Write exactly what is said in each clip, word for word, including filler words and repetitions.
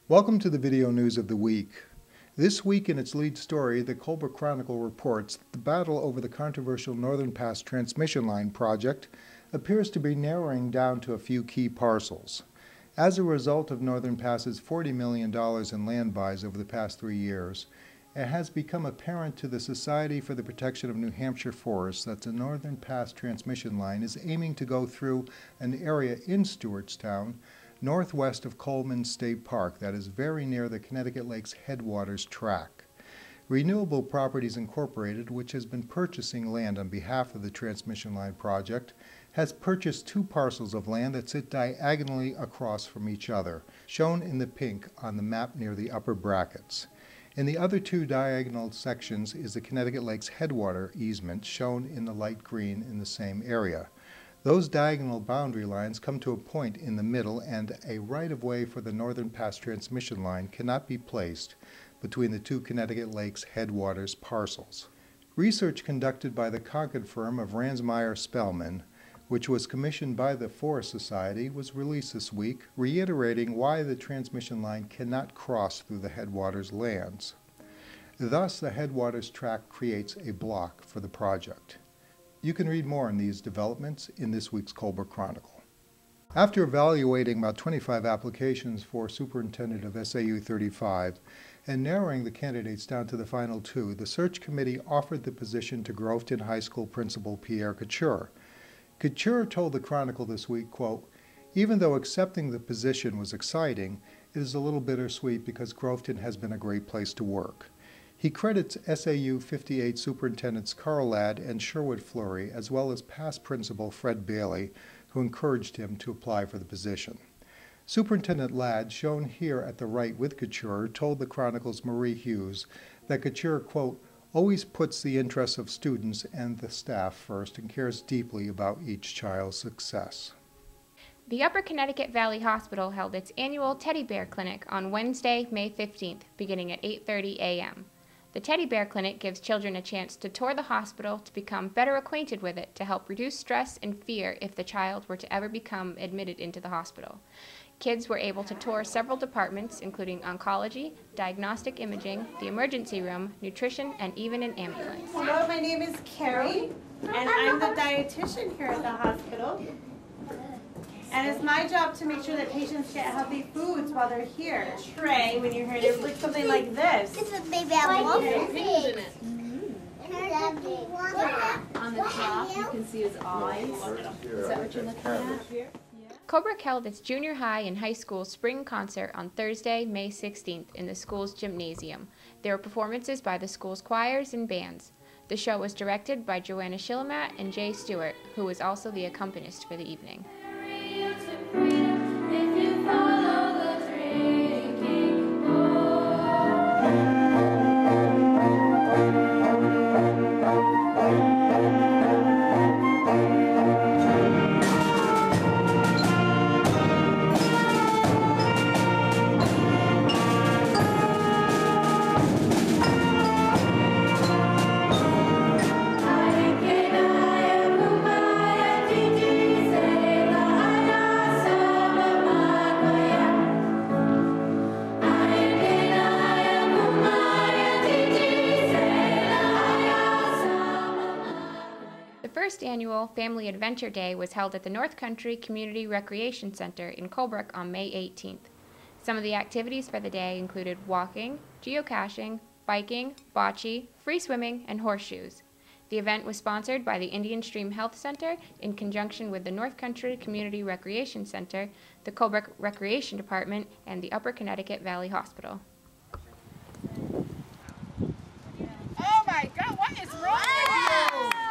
Welcome to the video news of the week. This week in its lead story, the Colebrook Chronicle reports that the battle over the controversial Northern Pass transmission line project appears to be narrowing down to a few key parcels. As a result of Northern Pass's forty million dollars in land buys over the past three years, it has become apparent to the Society for the Protection of New Hampshire Forests that the Northern Pass transmission line is aiming to go through an area in Stewartstown, northwest of Coleman State Park, that is very near the Connecticut Lake's headwaters track. Renewable Properties Incorporated, which has been purchasing land on behalf of the transmission line project, has purchased two parcels of land that sit diagonally across from each other, shown in the pink on the map near the upper brackets. In the other two diagonal sections is the Connecticut Lake's headwater easement, shown in the light green in the same area. Those diagonal boundary lines come to a point in the middle, and a right-of-way for the Northern Pass transmission line cannot be placed between the two Connecticut Lakes headwaters parcels. Research conducted by the Concord firm of Ransmeyer Spellman, which was commissioned by the Forest Society, was released this week, reiterating why the transmission line cannot cross through the headwaters lands. Thus, the headwaters track creates a block for the project. You can read more on these developments in this week's Colebrook Chronicle. After evaluating about twenty-five applications for superintendent of S A U thirty-five and narrowing the candidates down to the final two, the search committee offered the position to Groveton High School principal Pierre Couture. Couture told the Chronicle this week, quote, "Even though accepting the position was exciting, it is a little bittersweet because Groveton has been a great place to work." He credits S A U fifty-eight superintendents Carl Ladd and Sherwood Fleury, as well as past principal Fred Bailey, who encouraged him to apply for the position. Superintendent Ladd, shown here at the right with Couture, told the Chronicle's Marie Hughes that Couture, quote, "always puts the interests of students and the staff first and cares deeply about each child's success." The Upper Connecticut Valley Hospital held its annual Teddy Bear Clinic on Wednesday, May fifteenth, beginning at eight thirty a m The Teddy Bear Clinic gives children a chance to tour the hospital to become better acquainted with it to help reduce stress and fear if the child were to ever become admitted into the hospital. Kids were able to tour several departments, including oncology, diagnostic imaging, the emergency room, nutrition, and even an ambulance. Hello, my name is Carrie, and I'm the dietitian here at the hospital. And it's my job to make sure that patients get healthy foods while they're here. Tray, when you're here, it looks something like this. This is baby apple. Okay. On the top, you can see his eyes. Is that what you're looking at? Here? Colebrook held its junior high and high school spring concert on Thursday, May sixteenth in the school's gymnasium. There were performances by the school's choirs and bands. The show was directed by Joanna Shillamat and Jay Stewart, who was also the accompanist for the evening. The first annual Family Adventure Day was held at the North Country Community Recreation Center in Colebrook on May eighteenth. Some of the activities for the day included walking, geocaching, biking, bocce, free swimming, and horseshoes. The event was sponsored by the Indian Stream Health Center in conjunction with the North Country Community Recreation Center, the Colebrook Recreation Department, and the Upper Connecticut Valley Hospital. Oh my God, what is wrong with you?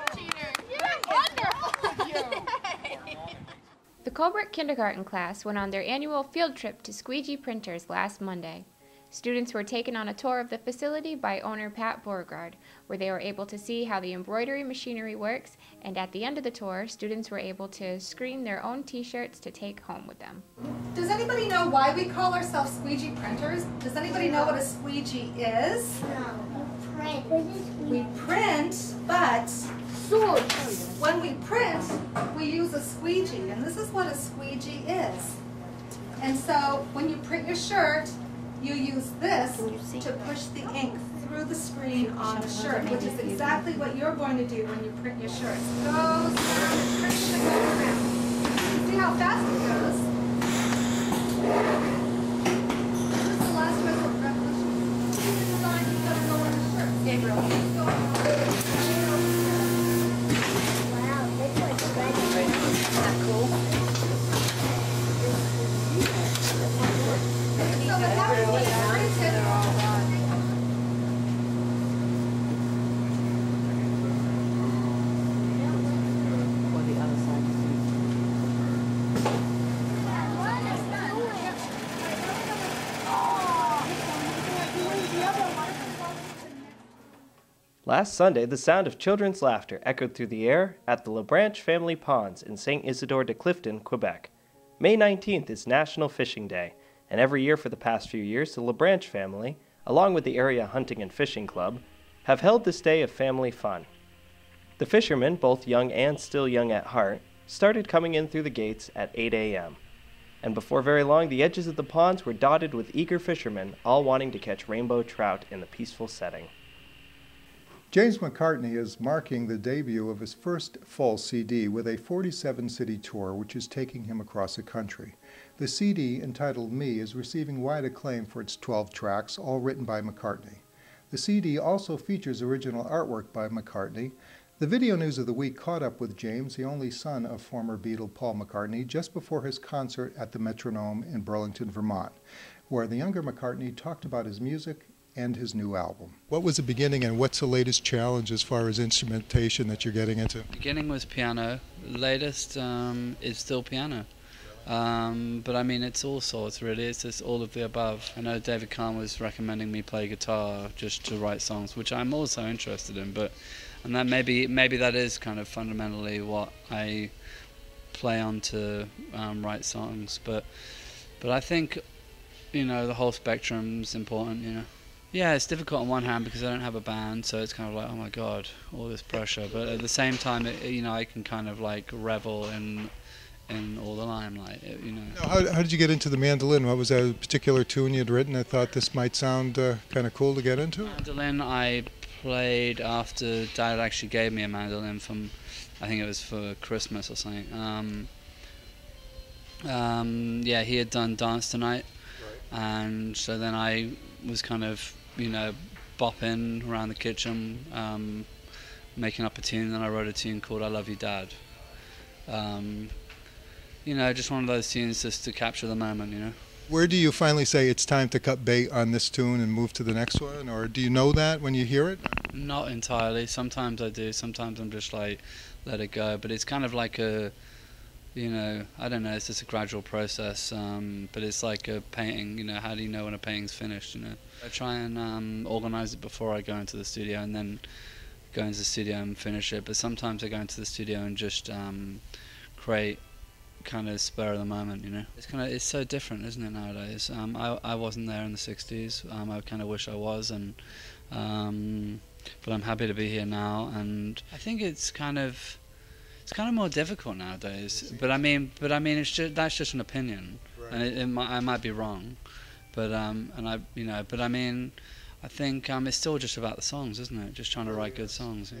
The Colebrook kindergarten class went on their annual field trip to Squeegee Printers last Monday. Students were taken on a tour of the facility by owner Pat Beauregard, where they were able to see how the embroidery machinery works, and at the end of the tour, students were able to screen their own t-shirts to take home with them. Does anybody know why we call ourselves Squeegee Printers? Does anybody know what a squeegee is? No. Print. We print, but when we print, we use a squeegee, and this is what a squeegee is. And so when you print your shirt, you use this to push the ink through the screen on the shirt, which is exactly what you're going to do when you print your shirt. It goes around and prints and goes around. You see how fast it goes? This is the last revolution. See the design that's going to go on the shirt. Gabriel, keep going on. Wow, this looks great. Isn't that cool? So what happens when it's printed? Last Sunday, the sound of children's laughter echoed through the air at the LaBranche Family Ponds in Saint Isidore de Clifton, Quebec. May nineteenth is National Fishing Day, and every year for the past few years, the LaBranche family, along with the area hunting and fishing club, have held this day of family fun. The fishermen, both young and still young at heart, started coming in through the gates at eight a m And before very long, the edges of the ponds were dotted with eager fishermen, all wanting to catch rainbow trout in the peaceful setting. James McCartney is marking the debut of his first full C D with a forty-seven city tour, which is taking him across the country. The C D, entitled Me, is receiving wide acclaim for its twelve tracks, all written by McCartney. The C D also features original artwork by McCartney. The video news of the week caught up with James, the only son of former Beatle Paul McCartney, just before his concert at the Metronome in Burlington, Vermont, where the younger McCartney talked about his music and his new album. What was the beginning and what's the latest challenge as far as instrumentation that you're getting into? Beginning was piano. Latest um, is still piano. Um, but I mean, it's all sorts really. It's just all of the above. I know David Kahn was recommending me play guitar just to write songs, which I'm also interested in. But and that maybe maybe that is kind of fundamentally what I play on to um, write songs. But but I think, you know, the whole spectrum's important. You know. Yeah, it's difficult on one hand because I don't have a band, so it's kind of like, oh my god, all this pressure. But at the same time, it, you know, I can kind of like revel in in all the limelight. It, you know. Now, how, how did you get into the mandolin? What was that particular tune you'd written? I thought this might sound uh, kind of cool to get into. Mandolin, I played after Dad actually gave me a mandolin from, I think it was for Christmas or something. Um, um, yeah, he had done Dance Tonight, right. And so then I was kind of, you know, bopping around the kitchen, um, making up a tune. Then I wrote a tune called I Love You Dad. Um, you know, just one of those tunes just to capture the moment, you know. Where do you finally say it's time to cut bait on this tune and move to the next one? Or do you know that when you hear it? Not entirely. Sometimes I do. Sometimes I'm just like, let it go. But it's kind of like a, you know, I don't know, it's just a gradual process, um, but it's like a painting, you know, how do you know when a painting's finished, you know? I try and um, organize it before I go into the studio and then go into the studio and finish it, but sometimes I go into the studio and just um, create kind of spur of the moment, you know? It's kind of, it's so different, isn't it, nowadays? Um, I, I wasn't there in the sixties, um, I kind of wish I was, and um, but I'm happy to be here now, and I think it's kind of, it's kind of more difficult nowadays, but I mean, but I mean, it's just, that's just an opinion, right. And it, it might, I might be wrong, but um, and I, you know, but I mean, I think um, it's still just about the songs, isn't it? Just trying to write good songs.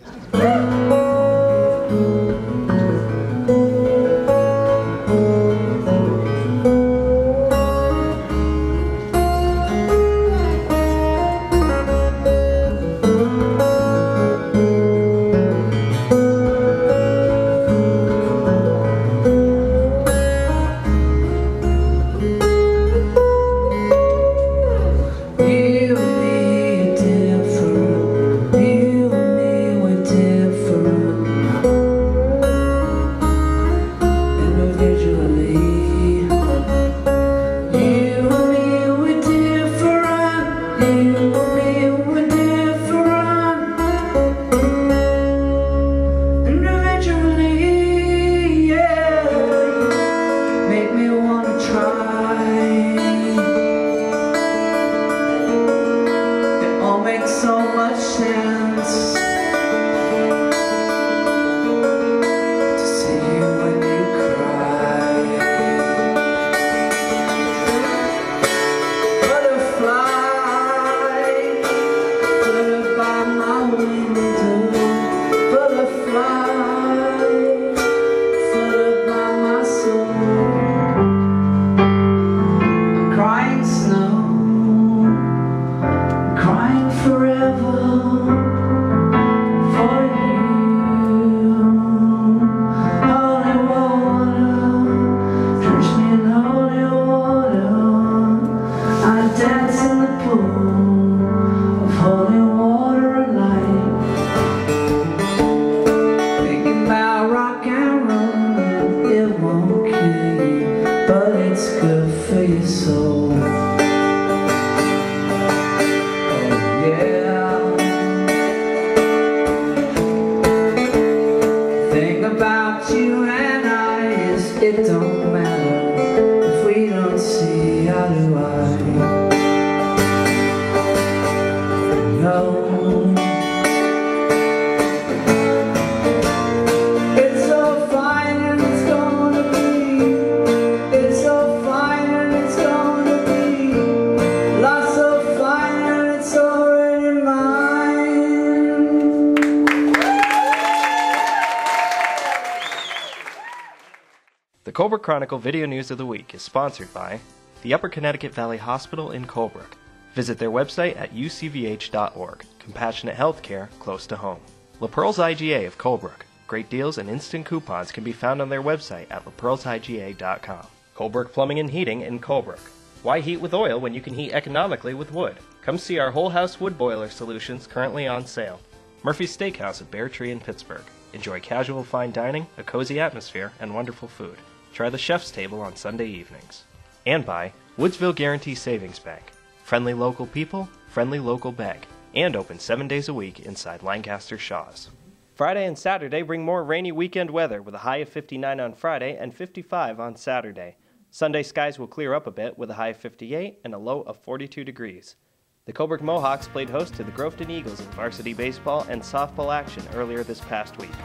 about you and I is it don't matter if we don't see eye to eye. No. It's so fine and it's gonna be. It's so fine and it's gonna be. Lots so fine and it's already mine. The Colebrook Chronicle Video News of the Week is sponsored by the Upper Connecticut Valley Hospital in Colebrook. Visit their website at u c v h dot org. Compassionate healthcare close to home. LaPerle's I G A of Colebrook. Great deals and instant coupons can be found on their website at la perles i g a dot com. Colebrook Plumbing and Heating in Colebrook. Why heat with oil when you can heat economically with wood? Come see our whole house wood boiler solutions currently on sale. Murphy's Steakhouse at Bear Tree in Pittsburgh. Enjoy casual fine dining, a cozy atmosphere, and wonderful food. Try the chef's table on Sunday evenings. And by Woodsville Guaranty Savings Bank. Friendly local people, friendly local bank, and open seven days a week inside Lancaster Shaw's. Friday and Saturday bring more rainy weekend weather with a high of fifty-nine on Friday and fifty-five on Saturday. Sunday skies will clear up a bit with a high of fifty-eight and a low of forty-two degrees. The Colebrook Mohawks played host to the Groveton Eagles in varsity baseball and softball action earlier this past week.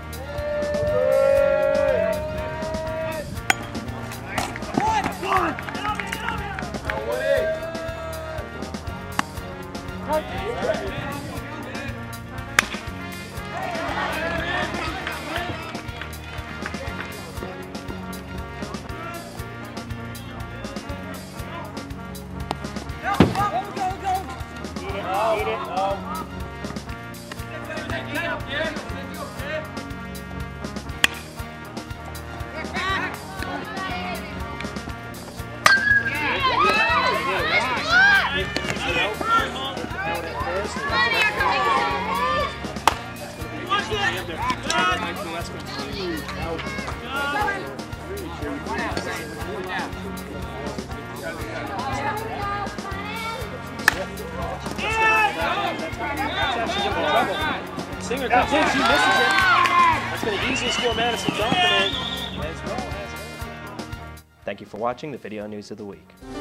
Singer comes in, she misses it. That's going to easily score Madison Dumping it. As well as Thank you for watching the Video News of the Week.